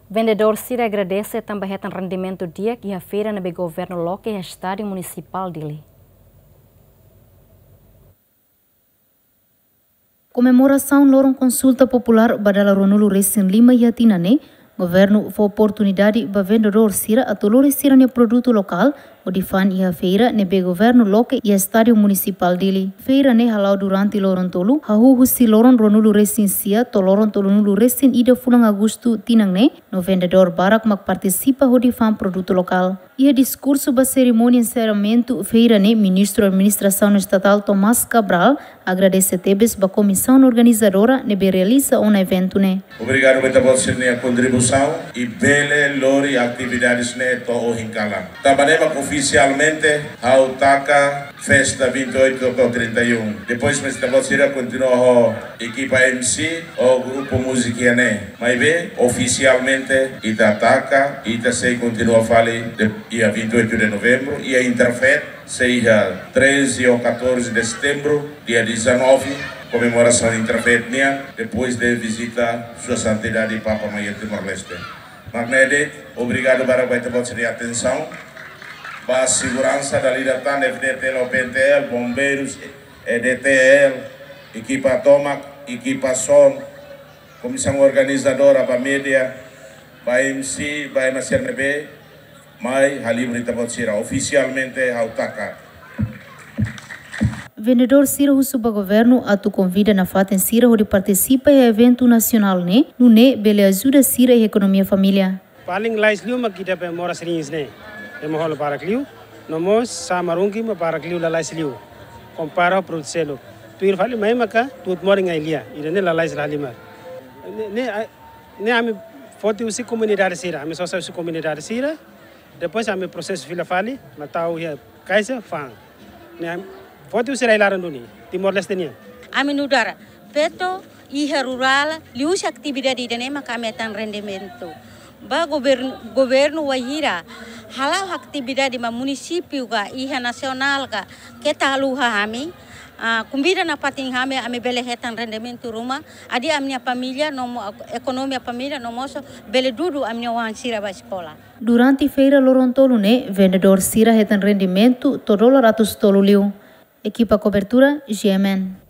Vendedor Sira agradece também o rendimento dia que a feira no governo local e estádio municipal dele. Comemoração Loron Consulta Popular Badala Ronulu Recém Lima e Atinane, governo foi oportunidade para vendedor Sira a tolorecer no produto local, o de fan e a feira nebe governo local e estádio municipal dele. Feira ne halau durante Loron Tolu, hahu si Loron Ronulu Recém Sia, to Loron Tolunulu Recém ida fulang Agosto tinang ne, no vendedor barak mak participa o de fan produto local. E a discurso da cerimônia de encerramento, feira ne, ministro da Administração Estatal Tomás Cabral, agradece tebes a comissão organizadora nebe realiza um evento ne. Obrigado por a contribuição e bele lori atividades ne to o hinkala. Trabalhamos oficialmente a Utaka Festa 28 ou 31. Depois mas você continua a equipa MC ou grupo musiquinha ne. Mas bem, oficialmente Itataka, Itasei continua a falar dia 28 de novembro e a Interfet seja 13 ou 14 de setembro, dia 19, comemoração interfetnia, depois de visita Sua Santidade Papa Maior Timor-Leste. Magnete, obrigado para a atenção, para a segurança da liderança FDTL, OPNTL, bombeiros, EDTL, equipa Tomac, equipa Som, comissão organizadora para a mídia, para a MC, para a MCNB, mas a libreta pode ser oficialmente a Utaka. Vendedor Sira Husuba Governo atu convida na fata em Sira onde participa em evento nacional ne, no ne bele ajuda Sira e economia família. Paling lais liu mak kita pe mora serins ne, emo holo para liu, nomos samarungi ma para liu la lais liu, compara produselo. Tu ir fali mai maka tu morning ailia, ida ne la lais la limar. Ne ami foto usi comunidade Sira, ami sócio usi comunidade Sira. Depois a meu processo fila fali, matau ya kaisa fang. Ne foto usira ilaran duni, Timor-Leste nia. Ami nudara, peto iha rural, lius atividade de maka metan rendimento. Ba governo wahira, halau atividade ma município ga iha nacional ga, kita haluha hami. Convida na pating hame ame bele hetan rendimento rumah, adi amnia família, economia família, nomoso bele dudu amnia wan sira ba escola. Durante feira Loron Tolu ne, vendedor Sira hetan rendimento $100 liu. Equipa cobertura GMN.